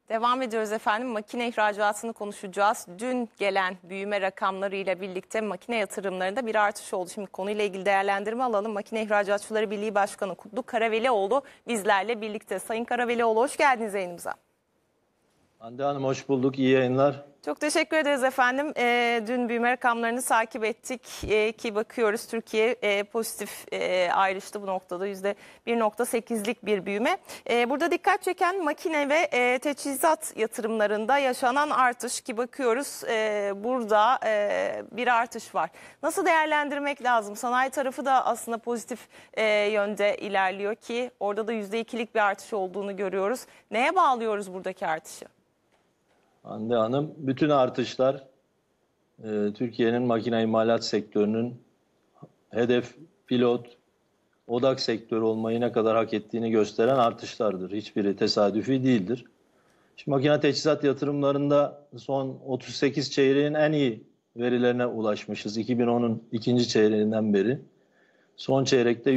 Devam ediyoruz efendim. Makine ihracatını konuşacağız. Dün gelen büyüme rakamlarıyla birlikte makine yatırımlarında bir artış oldu. Şimdi konuyla ilgili değerlendirme alalım. Makine İhracatçıları Birliği Başkanı Kutlu Karavelioğlu bizlerle birlikte. Sayın Karavelioğlu, hoş geldiniz yayınımıza. Hande Hanım, hoş bulduk. İyi yayınlar. Çok teşekkür ederiz efendim. Dün büyüme rakamlarını takip ettik ki bakıyoruz Türkiye pozitif ayrıştı bu noktada %1,8'lik bir büyüme. Burada dikkat çeken makine ve teçhizat yatırımlarında yaşanan artış ki bakıyoruz burada bir artış var. Nasıl değerlendirmek lazım? Sanayi tarafı da aslında pozitif yönde ilerliyor ki orada da %2'lik bir artış olduğunu görüyoruz. Neye bağlıyoruz buradaki artışı? Hande Hanım, bütün artışlar Türkiye'nin makine imalat sektörünün hedef, pilot, odak sektörü olmayı ne kadar hak ettiğini gösteren artışlardır. Hiçbiri tesadüfi değildir. Şimdi makine teçhizat yatırımlarında son 38 çeyreğin en iyi verilerine ulaşmışız. 2010'un ikinci çeyreğinden beri. Son çeyrekte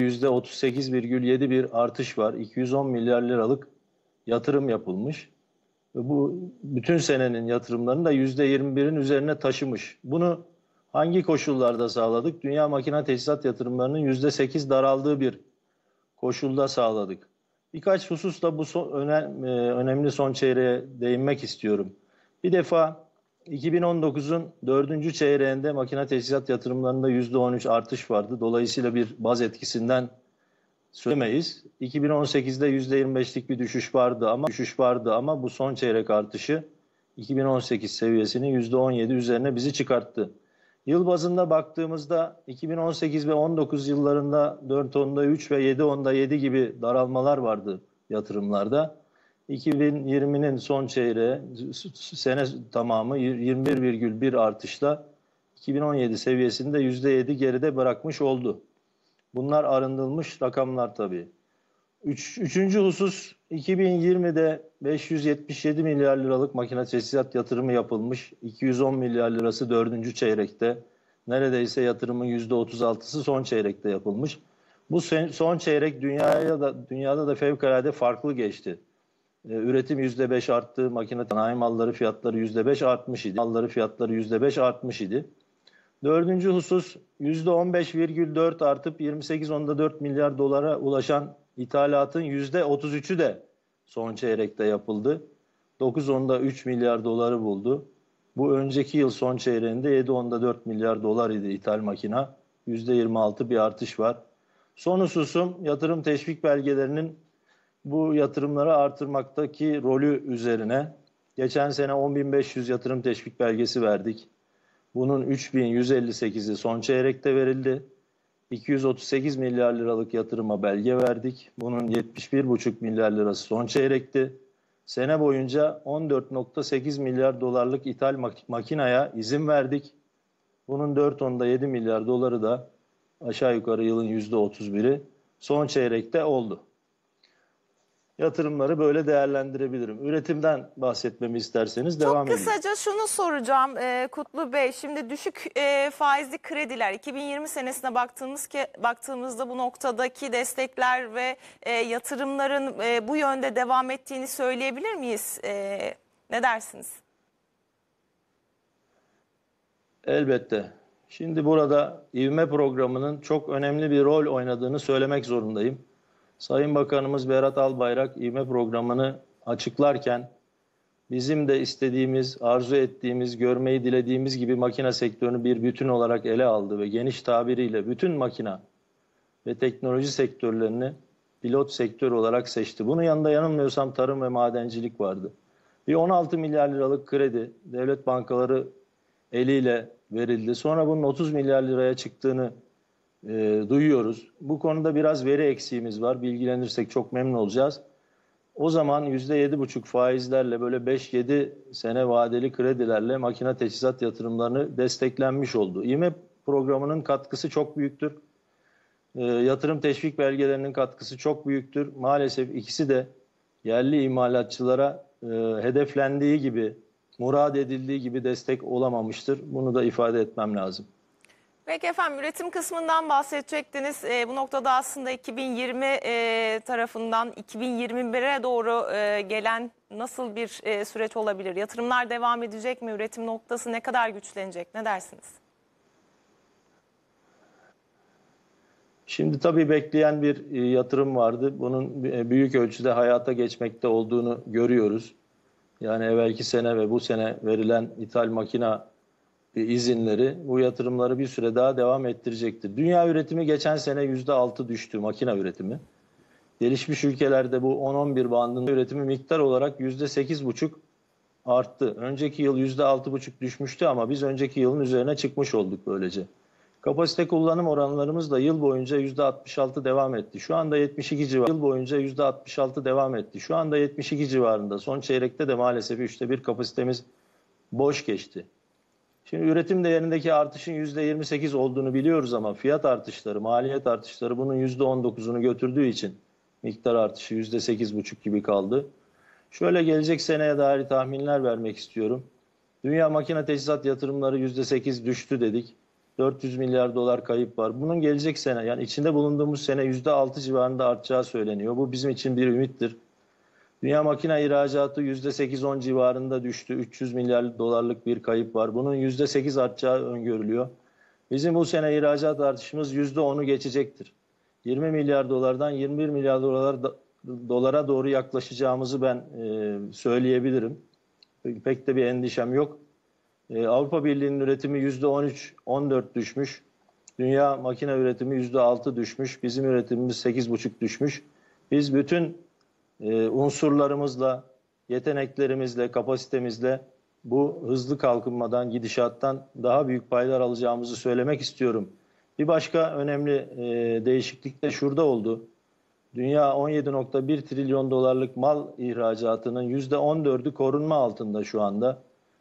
%38,7 bir artış var. 210 milyar liralık yatırım yapılmış. Bu bütün senenin yatırımlarını da %21'in üzerine taşımış. Bunu hangi koşullarda sağladık? Dünya makine teçhizat yatırımlarının %8 daraldığı bir koşulda sağladık. Birkaç hususla bu önemli son çeyreğe değinmek istiyorum. Bir defa 2019'un 4. çeyreğinde makine teçhizat yatırımlarında %13 artış vardı. Dolayısıyla bir baz etkisinden söylemeyiz. 2018'de %25'lik bir düşüş vardı ama bu son çeyrek artışı 2018 seviyesinin %17 üzerine bizi çıkarttı. Yıl bazında baktığımızda 2018 ve 19 yıllarında 4.10'da 3 ve 7.10'da 7 gibi daralmalar vardı yatırımlarda. 2020'nin son çeyreği sene tamamı 21,1 artışla 2017 seviyesinde %7 geride bırakmış oldu. Bunlar arındırılmış rakamlar tabii. Üçüncü husus, 2020'de 577 milyar liralık makine teçhizat yatırımı yapılmış. 210 milyar lirası 4. çeyrekte. Neredeyse yatırımın %36'sı son çeyrekte yapılmış. Bu son çeyrek dünyada da fevkalade farklı geçti. Üretim %5 arttı. Makine sanayi malları fiyatları %5 artmış idi. Dördüncü husus, %15,4 artıp 28,4 milyar dolara ulaşan ithalatın %33'ü de son çeyrekte yapıldı. 9,10'da 3 milyar doları buldu. Bu önceki yıl son çeyreğinde 7,10'da 4 milyar dolar idi ithal makina. %26 bir artış var. Son hususum, yatırım teşvik belgelerinin bu yatırımları artırmaktaki rolü üzerine. Geçen sene 10.500 yatırım teşvik belgesi verdik. Bunun 3.158'i son çeyrekte verildi. 238 milyar liralık yatırıma belge verdik. Bunun 71,5 milyar lirası son çeyrekti. Sene boyunca 14,8 milyar dolarlık ithal makinaya izin verdik. Bunun 4,10'da 7 milyar doları da aşağı yukarı yılın %31'i son çeyrekte oldu. Yatırımları böyle değerlendirebilirim. Üretimden bahsetmemi isterseniz devam edeyim. Çok kısaca şunu soracağım Kutlu Bey. Şimdi düşük faizli krediler 2020 senesine baktığımızda bu noktadaki destekler ve yatırımların bu yönde devam ettiğini söyleyebilir miyiz? Ne dersiniz? Elbette. Şimdi burada ivme programının çok önemli bir rol oynadığını söylemek zorundayım. Sayın Bakanımız Berat Albayrak ivme programını açıklarken bizim de istediğimiz, arzu ettiğimiz, görmeyi dilediğimiz gibi makine sektörünü bir bütün olarak ele aldı ve geniş tabiriyle bütün makina ve teknoloji sektörlerini pilot sektör olarak seçti. Bunun yanında yanılmıyorsam tarım ve madencilik vardı. Bir 16 milyar liralık kredi devlet bankaları eliyle verildi. Sonra bunun 30 milyar liraya çıktığını duyuyoruz. Bu konuda biraz veri eksiğimiz var. Bilgilenirsek çok memnun olacağız. O zaman %7,5 faizlerle böyle 5-7 sene vadeli kredilerle makine teçhizat yatırımlarını desteklenmiş oldu. İME programının katkısı çok büyüktür. Yatırım teşvik belgelerinin katkısı çok büyüktür. Maalesef ikisi de yerli imalatçılara hedeflendiği gibi, murad edildiği gibi destek olamamıştır. Bunu da ifade etmem lazım. Peki efendim, üretim kısmından bahsedecektiniz. Bu noktada aslında 2020 tarafından 2021'e doğru gelen nasıl bir süreç olabilir? Yatırımlar devam edecek mi? Üretim noktası ne kadar güçlenecek? Ne dersiniz? Şimdi tabii bekleyen bir yatırım vardı. Bunun büyük ölçüde hayata geçmekte olduğunu görüyoruz. Yani evvelki sene ve bu sene verilen ithal makina izinleri bu yatırımları bir süre daha devam ettirecektir. Dünya üretimi geçen sene %6 düştü, makina üretimi. Gelişmiş ülkelerde bu 10-11 bandında üretimi miktar olarak %8,5 arttı. Önceki yıl %6,5 düşmüştü ama biz önceki yılın üzerine çıkmış olduk böylece. Kapasite kullanım oranlarımız da yıl boyunca %66 devam etti. Şu anda 72 civarında. Yıl boyunca %66 devam etti. Şu anda 72 civarında. Son çeyrekte de maalesef 1/3 kapasitemiz boş geçti. Şimdi üretim değerindeki artışın %28 olduğunu biliyoruz ama fiyat artışları, maliyet artışları bunun %19'unu götürdüğü için miktar artışı %8,5 gibi kaldı. Şöyle gelecek seneye dair tahminler vermek istiyorum. Dünya makine teçhizat yatırımları %8 düştü dedik. 400 milyar dolar kayıp var. Bunun gelecek sene, yani içinde bulunduğumuz sene %6 civarında artacağı söyleniyor. Bu bizim için bir ümittir. Dünya makine ihracatı %8-10 civarında düştü. 300 milyar dolarlık bir kayıp var. Bunun %8 artacağı öngörülüyor. Bizim bu sene ihracat artışımız %10'u geçecektir. 20 milyar dolardan 21 milyar dolara doğru yaklaşacağımızı ben söyleyebilirim. Pek de bir endişem yok. Avrupa Birliği'nin üretimi %13-14 düşmüş. Dünya makine üretimi %6 düşmüş. Bizim üretimimiz 8,5 düşmüş. Biz bütün unsurlarımızla, yeteneklerimizle, kapasitemizle bu hızlı kalkınmadan, gidişattan daha büyük paylar alacağımızı söylemek istiyorum. Bir başka önemli değişiklik de şurada oldu. Dünya 17,1 trilyon dolarlık mal ihracatının %14'ü korunma altında şu anda.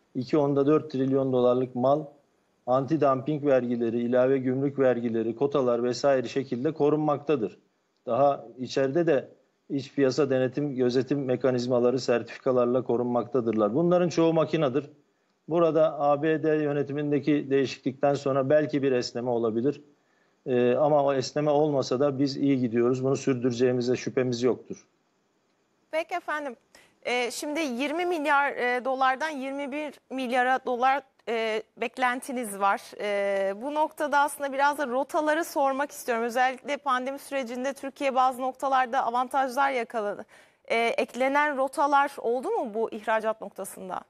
2,4 trilyon dolarlık mal anti-dumping vergileri, ilave gümrük vergileri, kotalar vesaire şekilde korunmaktadır. Daha içeride de iç piyasa denetim, gözetim mekanizmaları sertifikalarla korunmaktadırlar. Bunların çoğu makinedir. Burada ABD yönetimindeki değişiklikten sonra belki bir esneme olabilir. Ama o esneme olmasa da biz iyi gidiyoruz. Bunu sürdüreceğimize şüphemiz yoktur. Peki efendim, şimdi 20 milyar dolardan 21 milyara dolar beklentiniz var. Bu noktada aslında biraz da rotaları sormak istiyorum. Özellikle pandemi sürecinde Türkiye bazı noktalarda avantajlar yakaladı. Eklenen rotalar oldu mu bu ihracat noktasında?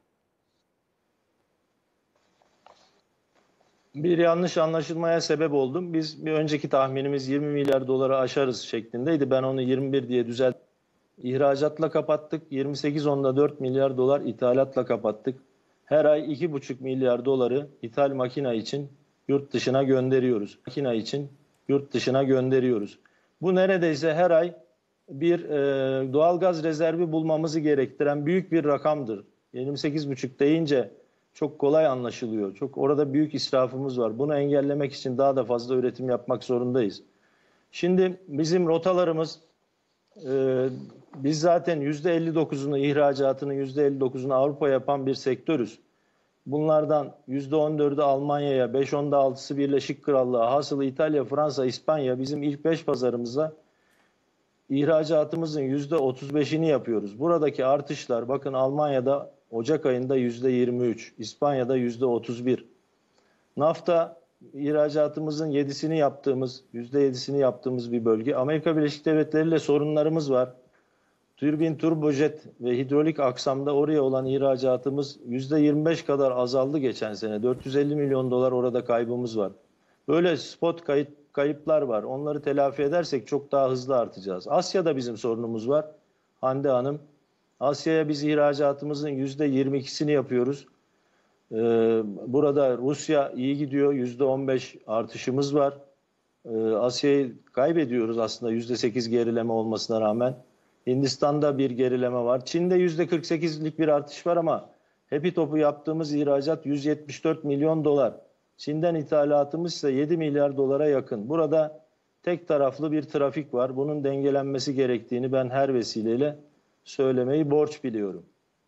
Bir yanlış anlaşılmaya sebep oldum. Biz bir önceki tahminimiz 20 milyar doları aşarız şeklindeydi. Ben onu 21 diye düzelttim. İhracatla kapattık. 28,4 milyar dolar ithalatla kapattık. Her ay 2,5 milyar doları ithal makine için yurt dışına gönderiyoruz. Makine için yurt dışına gönderiyoruz. Bu neredeyse her ay bir doğalgaz rezervi bulmamızı gerektiren büyük bir rakamdır. 28,5 deyince çok kolay anlaşılıyor. Çok orada büyük israfımız var. Bunu engellemek için daha da fazla üretim yapmak zorundayız. Şimdi bizim rotalarımız, biz zaten %59'unu ihracatının %59'unu Avrupa yapan bir sektörüz. Bunlardan %14'ü Almanya'ya, 5-10'da 6'sı Birleşik Krallığa, hasılı İtalya, Fransa, İspanya bizim ilk 5 pazarımıza ihracatımızın %35'ini yapıyoruz. Buradaki artışlar, bakın Almanya'da Ocak ayında %23, İspanya'da %31. NAFTA ihracatımızın %7'sini yaptığımız bir bölge. Amerika Birleşik Devletleri ile sorunlarımız var. Türbin, turbojet ve hidrolik aksamda oraya olan ihracatımız %25 kadar azaldı geçen sene. 450 milyon dolar orada kaybımız var. Böyle spot kayıplar var. Onları telafi edersek çok daha hızlı artacağız. Asya'da bizim sorunumuz var. Hande Hanım, Asya'ya biz ihracatımızın %22'sini yapıyoruz. Burada Rusya iyi gidiyor. %15 artışımız var. Asya'yı kaybediyoruz aslında %8 gerileme olmasına rağmen. Hindistan'da bir gerileme var. Çin'de %48'lik bir artış var ama hepi topu yaptığımız ihracat 174 milyon dolar. Çin'den ithalatımız ise 7 milyar dolara yakın. Burada tek taraflı bir trafik var. Bunun dengelenmesi gerektiğini ben her vesileyle söylemeyi borç biliyorum.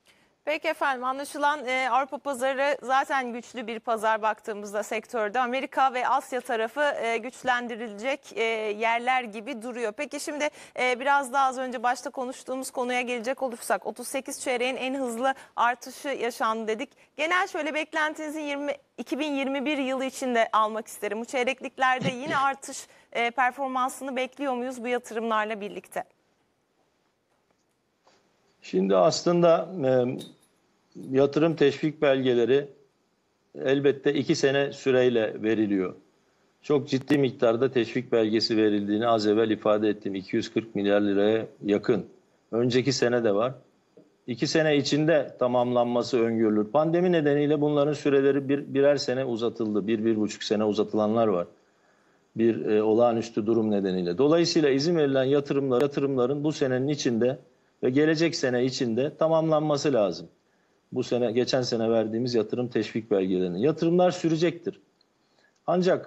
Peki efendim, anlaşılan Avrupa pazarı zaten güçlü bir pazar baktığımızda sektörde. Amerika ve Asya tarafı güçlendirilecek yerler gibi duruyor. Peki şimdi biraz daha az önce başta konuştuğumuz konuya gelecek olursak 38 çeyreğin en hızlı artışı yaşandı dedik. Genel şöyle beklentinizi 2021 yılı içinde almak isterim. Bu çeyrekliklerde yine artış performansını bekliyor muyuz bu yatırımlarla birlikte? Şimdi aslında yatırım teşvik belgeleri elbette 2 sene süreyle veriliyor. Çok ciddi miktarda teşvik belgesi verildiğini az evvel ifade ettim. 240 milyar liraya yakın. Önceki sene de var. 2 sene içinde tamamlanması öngörülür. Pandemi nedeniyle bunların süreleri birer sene uzatıldı. 1,5 sene uzatılanlar var. Bir olağanüstü durum nedeniyle. Dolayısıyla izin verilen yatırımların bu senenin içinde ve gelecek sene içinde tamamlanması lazım. Bu sene, geçen sene verdiğimiz yatırım teşvik belgelerinin. Yatırımlar sürecektir. Ancak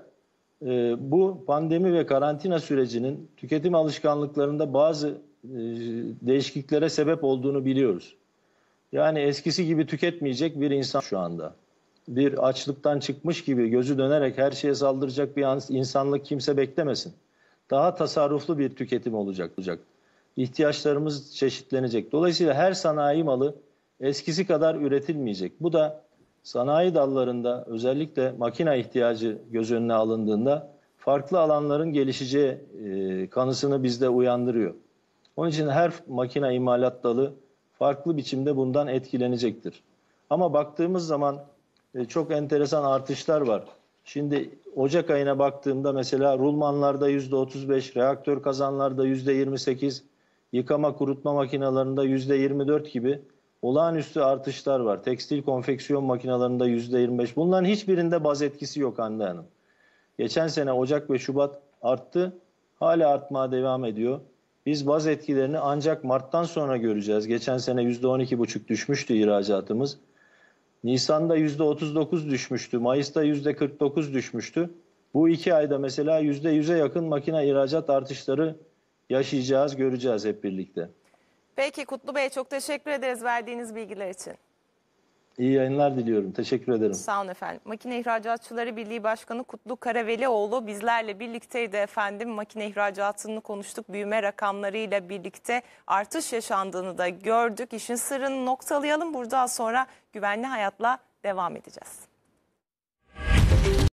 bu pandemi ve karantina sürecinin tüketim alışkanlıklarında bazı değişikliklere sebep olduğunu biliyoruz. Yani eskisi gibi tüketmeyecek bir insan şu anda. Bir açlıktan çıkmış gibi gözü dönerek her şeye saldıracak bir insanlık kimse beklemesin. Daha tasarruflu bir tüketim olacak. İhtiyaçlarımız çeşitlenecek. Dolayısıyla her sanayi malı eskisi kadar üretilmeyecek. Bu da sanayi dallarında özellikle makine ihtiyacı göz önüne alındığında farklı alanların gelişeceği kanısını bizde uyandırıyor. Onun için her makine imalat dalı farklı biçimde bundan etkilenecektir. Ama baktığımız zaman çok enteresan artışlar var. Şimdi Ocak ayına baktığımda mesela rulmanlarda %35, reaktör kazanlarda %28, yıkama kurutma makinelerinde %24 gibi olağanüstü artışlar var. Tekstil konfeksiyon makinelerinde %25. Bunların hiçbirinde baz etkisi yok Hande Hanım. Geçen sene Ocak ve Şubat arttı. Hala artmaya devam ediyor. Biz baz etkilerini ancak Mart'tan sonra göreceğiz. Geçen sene %12,5 düşmüştü ihracatımız. Nisan'da %39 düşmüştü. Mayıs'ta %49 düşmüştü. Bu 2 ayda mesela %100'e yakın makine ihracat artışları yaşayacağız, göreceğiz hep birlikte. Peki Kutlu Bey, çok teşekkür ederiz verdiğiniz bilgiler için. İyi yayınlar diliyorum. Teşekkür ederim. Sağ olun efendim. Makine İhracatçıları Birliği Başkanı Kutlu Karavelioğlu bizlerle birlikteydi efendim. Makine ihracatını konuştuk. Büyüme rakamlarıyla birlikte artış yaşandığını da gördük. İşin sırrını noktalayalım. Buradan sonra güvenli hayatla devam edeceğiz.